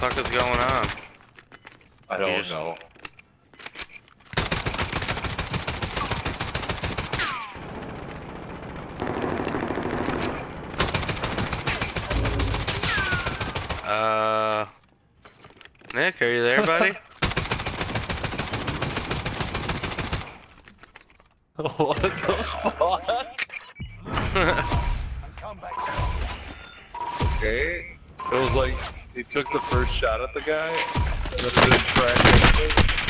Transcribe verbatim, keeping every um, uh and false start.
fuck is going on? I don't just... know. Uh, Nick, are you there, buddy? What the fuck? Okay. It was like he took the first shot at the guy, and then he didn't track anything.